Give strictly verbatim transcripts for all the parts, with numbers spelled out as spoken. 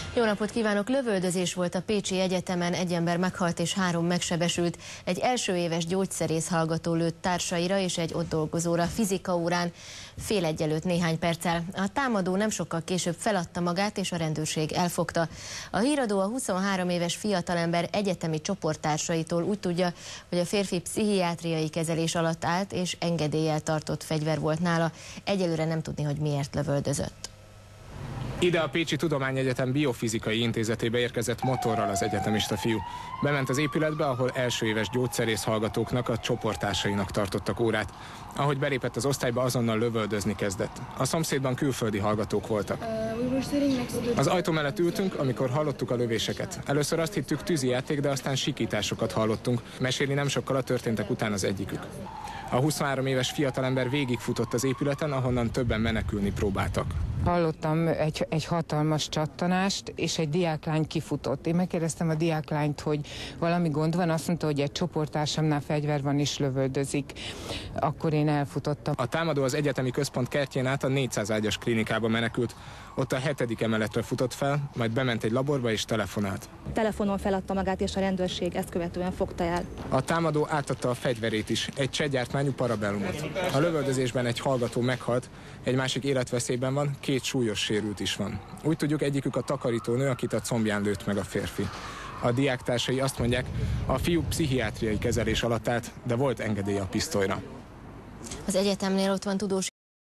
Jó napot kívánok! Lövöldözés volt a Pécsi Egyetemen, egy ember meghalt és három megsebesült. Egy első éves gyógyszerész hallgató lőtt társaira és egy ott dolgozóra fizika órán fél egy előtt néhány perccel. A támadó nem sokkal később feladta magát és a rendőrség elfogta. A híradó a huszonhárom éves fiatalember egyetemi csoporttársaitól úgy tudja, hogy a férfi pszichiátriai kezelés alatt állt és engedéllyel tartott fegyver volt nála. Egyelőre nem tudni, hogy miért lövöldözött. Ide a Pécsi Tudományegyetem Biofizikai Intézetébe érkezett motorral az egyetemista fiú. Bement az épületbe, ahol első éves gyógyszerész hallgatóknak, a csoporttársainak tartottak órát. Ahogy belépett az osztályba, azonnal lövöldözni kezdett. A szomszédban külföldi hallgatók voltak. Az ajtó mellett ültünk, amikor hallottuk a lövéseket. Először azt hittük tűzijáték, de aztán sikításokat hallottunk. Mesélni nem sokkal a történtek után az egyikük. A huszonhárom éves fiatalember végigfutott az épületen, ahonnan többen menekülni próbáltak. Hallottam egy, egy hatalmas csattanást, és egy diáklány kifutott. Én megkérdeztem a diáklányt, hogy valami gond van, azt mondta, hogy egy csoporttársamnál fegyver van és lövöldözik. Akkor én elfutottam. A támadó az egyetemi központ kertjén át a négyszáz ágyas klinikába menekült. Ott a hetedik emeletre futott fel, majd bement egy laborba és telefonált. Telefonon feladta magát, és a rendőrség ezt követően fogta el. A támadó átadta a fegyverét is, egy csehgyártmányú parabellumot. A lövöldözésben egy hallgató meghalt, egy másik életveszélyben van, két súlyos sérült is van. Úgy tudjuk, egyikük a takarítónő, akit a combján lőtt meg a férfi. A diáktársai azt mondják, a fiú pszichiátriai kezelés alatt állt, de volt engedély a pisztolyra. Az egyetemnél ott van tudós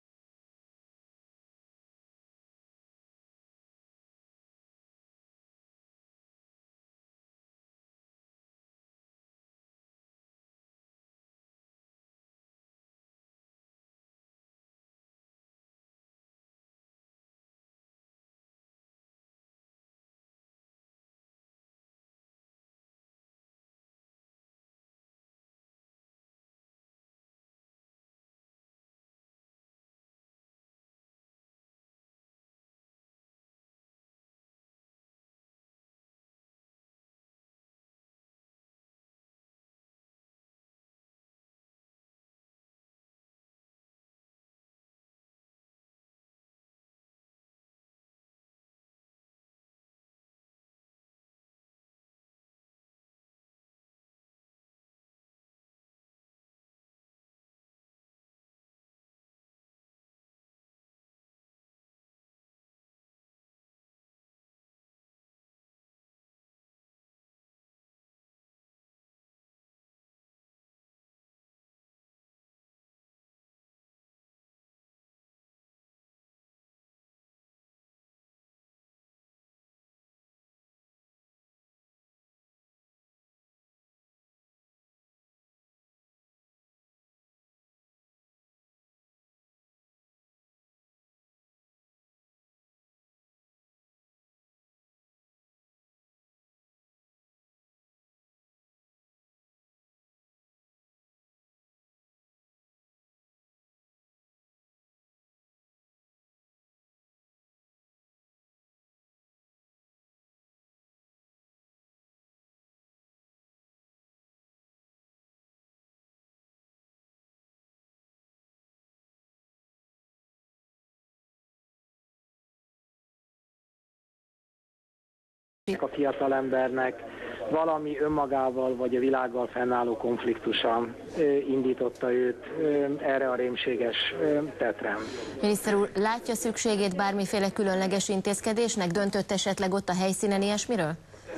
a fiatalembernek valami önmagával vagy a világgal fennálló konfliktusa indította őt erre a rémséges tetre. Miniszter úr, látja szükségét bármiféle különleges intézkedésnek? Döntött esetleg ott a helyszínen ilyesmiről?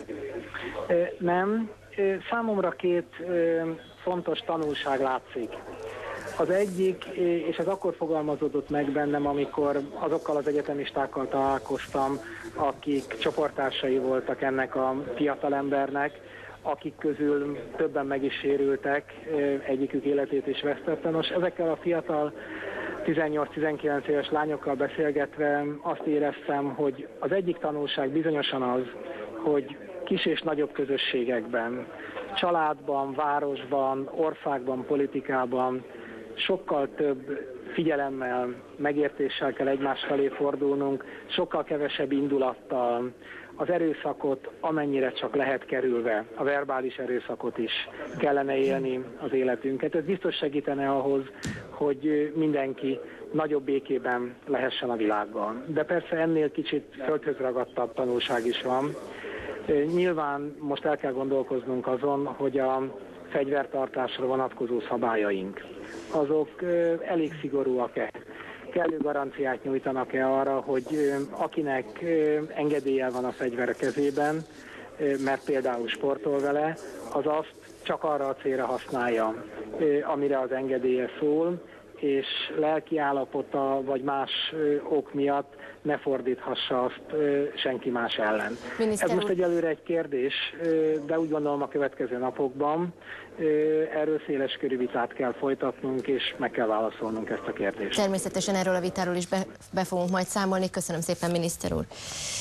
Nem. Számomra két fontos tanulság látszik. Az egyik, és ez akkor fogalmazódott meg bennem, amikor azokkal az egyetemistákkal találkoztam, akik csoporttársai voltak ennek a fiatalembernek, akik közül többen meg is sérültek, egyikük életét is vesztette. Nos, ezekkel a fiatal tizennyolc-tizenkilenc éves lányokkal beszélgetve azt éreztem, hogy az egyik tanulság bizonyosan az, hogy kis és nagyobb közösségekben, családban, városban, országban, politikában sokkal több figyelemmel, megértéssel kell egymás felé fordulnunk, sokkal kevesebb indulattal, az erőszakot amennyire csak lehet kerülve, a verbális erőszakot is kellene élni az életünket. Ez biztos segítene ahhoz, hogy mindenki nagyobb békében lehessen a világban. De persze ennél kicsit földhöz ragadtabb tanulság is van. Nyilván most el kell gondolkoznunk azon, hogy a fegyvertartásra vonatkozó szabályaink, azok elég szigorúak-e? Kellő garanciát nyújtanak-e arra, hogy akinek engedélye van a fegyver a kezében, mert például sportol vele, az azt csak arra a célra használja, amire az engedélye szól, és lelki állapota vagy más ok miatt ne fordíthassa azt senki más ellen. Miniszter Ez most egyelőre egy kérdés, de úgy gondolom a következő napokban erről széles körű vitát kell folytatnunk, és meg kell válaszolnunk ezt a kérdést. Természetesen erről a vitáról is be, be fogunk majd számolni. Köszönöm szépen, miniszter úr.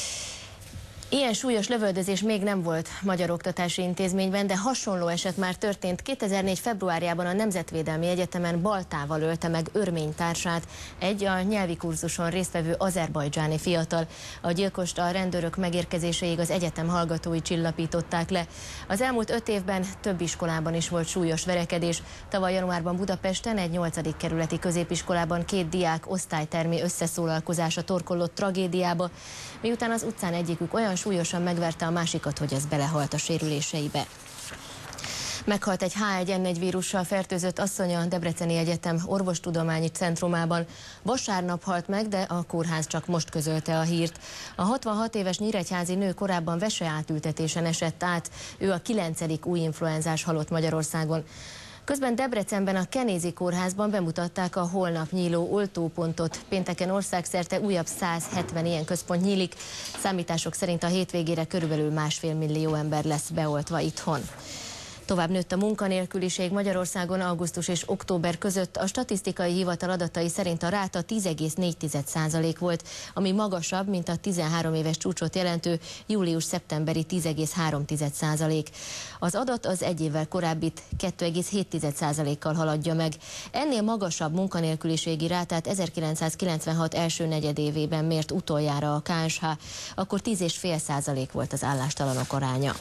Ilyen súlyos lövöldözés még nem volt magyar oktatási intézményben, de hasonló eset már történt. kétezer-négy februárjában a Nemzetvédelmi Egyetemen baltával ölte meg örmény társát egy a nyelvi kurzuson résztvevő azerbajdzsáni fiatal. A gyilkost a rendőrök megérkezéséig az egyetem hallgatói csillapították le. Az elmúlt öt évben több iskolában is volt súlyos verekedés. Tavaly januárban Budapesten egy nyolcadik kerületi középiskolában két diák osztálytermi összeszólalkozása torkollott tragédiába, miután az utcán egyikük olyan súlyosan megverte a másikat, hogy az belehalt a sérüléseibe. Meghalt egy há egy en egy vírussal fertőzött asszony a Debreceni Egyetem orvostudományi centrumában. Vasárnap halt meg, de a kórház csak most közölte a hírt. A hatvanhat éves nyíregyházi nő korábban veseátültetésen esett át. Ő a kilencedik új influenzás halott Magyarországon. Közben Debrecenben a Kenézi Kórházban bemutatták a holnap nyíló oltópontot. Pénteken országszerte újabb száz hetven ilyen központ nyílik. Számítások szerint a hétvégére körülbelül másfél millió ember lesz beoltva itthon. Tovább nőtt a munkanélküliség Magyarországon augusztus és október között. A statisztikai hivatal adatai szerint a ráta tíz egész négy százalék volt, ami magasabb, mint a tizenhárom éves csúcsot jelentő július-szeptemberi tíz egész három százalék. Az adat az egy évvel korábbit kettő egész hét százalékkal haladja meg. Ennél magasabb munkanélküliségi rátát ezerkilencszázkilencvenhat első negyedévében mért utoljára a ká es há, akkor tíz egész öt százalék volt az állástalanok aránya.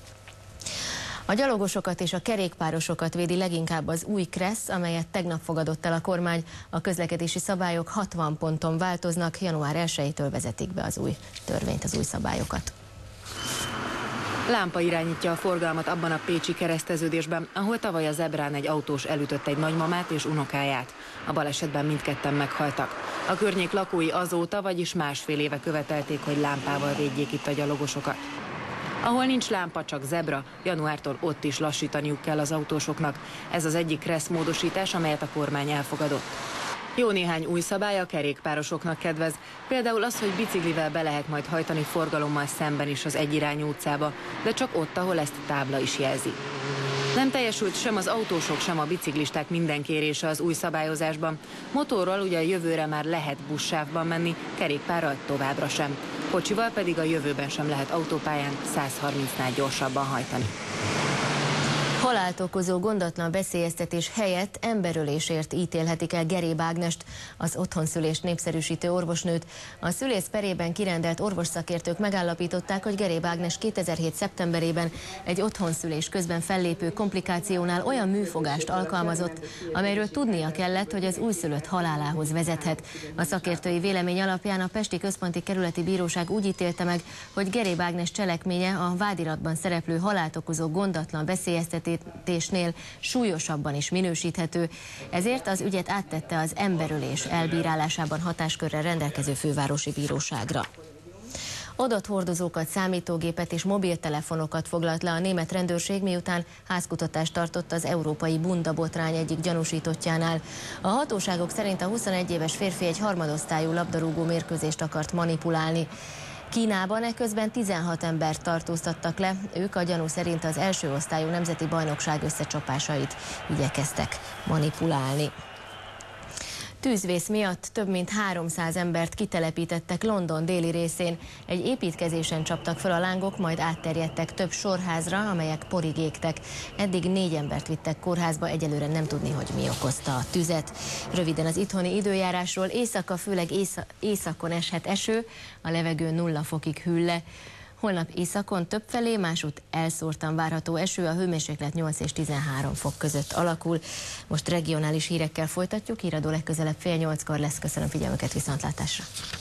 A gyalogosokat és a kerékpárosokat védi leginkább az új KRESZ, amelyet tegnap fogadott el a kormány. A közlekedési szabályok hatvan ponton változnak, január elsejétől vezetik be az új törvényt, az új szabályokat. Lámpa irányítja a forgalmat abban a pécsi kereszteződésben, ahol tavaly a zebrán egy autós elütött egy nagymamát és unokáját. A balesetben mindketten meghaltak. A környék lakói azóta, vagyis másfél éve követelték, hogy lámpával védjék itt a gyalogosokat. Ahol nincs lámpa, csak zebra, januártól ott is lassítaniuk kell az autósoknak. Ez az egyik KRESZ módosítás, amelyet a kormány elfogadott. Jó néhány új szabály a kerékpárosoknak kedvez. Például az, hogy biciklivel be lehet majd hajtani forgalommal szemben is az egyirányú utcába, de csak ott, ahol ezt a tábla is jelzi. Nem teljesült sem az autósok, sem a biciklisták minden kérése az új szabályozásban. Motorral ugye a jövőre már lehet buszsávban menni, kerékpárral továbbra sem. Kocsival pedig a jövőben sem lehet autópályán száz harmincnál gyorsabban hajtani. Halált okozó gondatlan veszélyeztetés helyett emberölésért ítélhetik el Geréb Ágnest, az otthonszülést népszerűsítő orvosnőt. A szülész perében kirendelt orvosszakértők megállapították, hogy Geréb Ágnes kétezer-hét szeptemberében egy otthonszülés közben fellépő komplikációnál olyan műfogást alkalmazott, amelyről tudnia kellett, hogy az újszülött halálához vezethet. A szakértői vélemény alapján a Pesti Központi Kerületi Bíróság úgy ítélte meg, hogy Geréb Ágnes cselekménye a vádiratban szereplő halált okozó gondatlan veszélyeztetés súlyosabban is minősíthető, ezért az ügyet áttette az emberölés elbírálásában hatáskörrel rendelkező fővárosi bíróságra. Adathordozókat, számítógépet és mobiltelefonokat foglalt le a német rendőrség, miután házkutatást tartott az európai Bunda botrány egyik gyanúsítottjánál. A hatóságok szerint a huszonegy éves férfi egy harmadosztályú labdarúgó mérkőzést akart manipulálni. Kínában eközben tizenhat embert tartóztattak le, ők a gyanú szerint az első osztályú nemzeti bajnokság összecsapásait igyekeztek manipulálni. Tűzvész miatt több mint háromszáz embert kitelepítettek London déli részén. Egy építkezésen csaptak fel a lángok, majd átterjedtek több sorházra, amelyek porig égtek. Eddig négy embert vittek kórházba, egyelőre nem tudni, hogy mi okozta a tüzet. Röviden az itthoni időjárásról: éjszaka főleg ész északon eshet eső, a levegő nulla fokig hűl le. Holnap északon többfelé, másút elszórtan várható eső, a hőmérséklet nyolc és tizenhárom fok között alakul. Most regionális hírekkel folytatjuk, híradó legközelebb fél nyolckor lesz. Köszönöm figyelmüket, viszontlátásra!